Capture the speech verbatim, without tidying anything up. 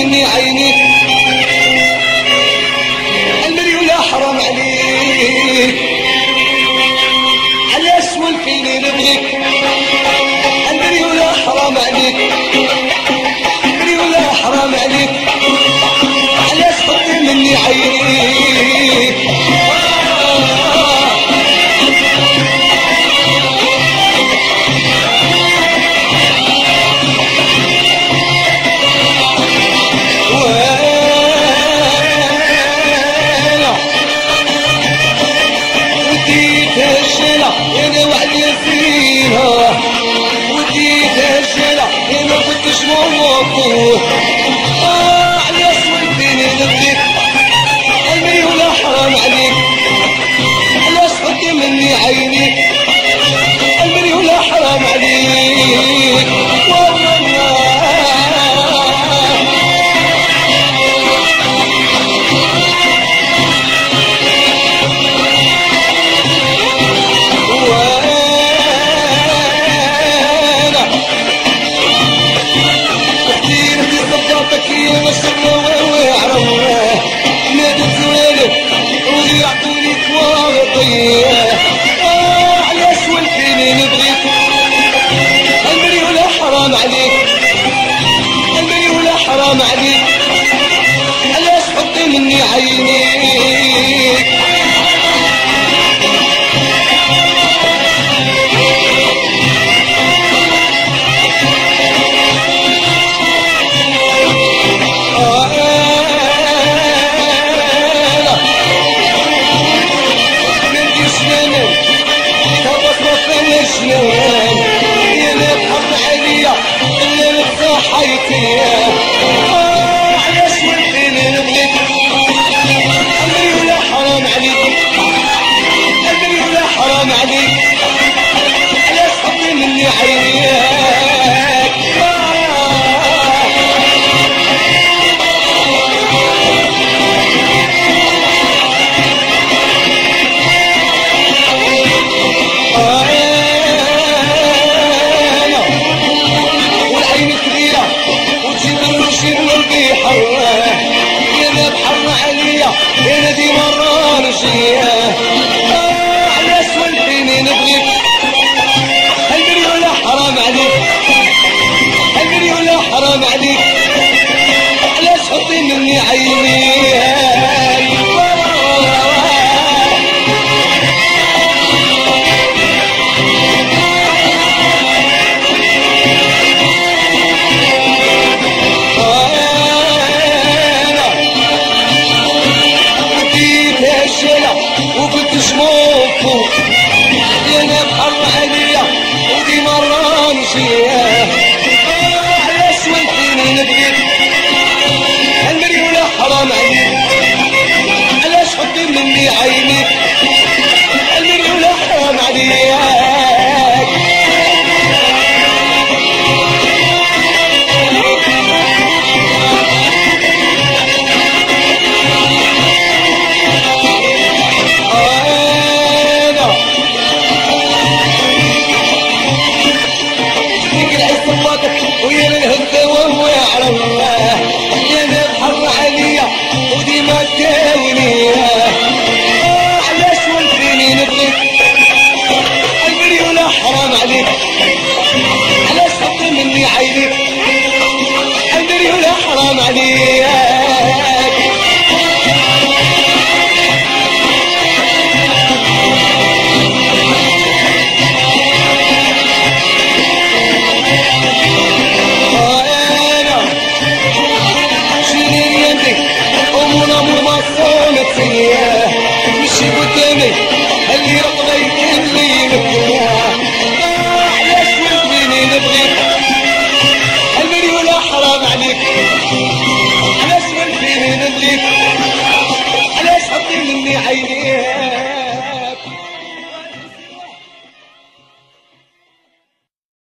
مني عينيك المليون حرام عليك علاش ولفيني نبغيك المليون حرام عليك المليون حرام عليك علاش حطي مني عينيك انا وعدي فيها وديتها الجلع انا كنتش موقوف اه علاش ولفيني نبغيك المليون حرام عليك علاش حطي مني عينيك المليون حرام عليك والله حرام عليك علاش حطي مني عينيك انا دي مرة نجيه اه علاش ولفيني نبغيك المليون حرام عليك المليون حرام عليك علاش حطي مني عينيك وكنتش موقوف انا بحر عليا ودي مرة نجيه علاش ولفيني نبغيك المليون حرام عليك علاش حطي مني عينيك المليون حرام عليك وين الهدى وهو يعرف يا بحر عليا ودي ما تاوني اه علاش ولفيني نبغيك المليون حرام عليك علاش حطي مني عينيك المليون حرام عليك مشي قدامي اللي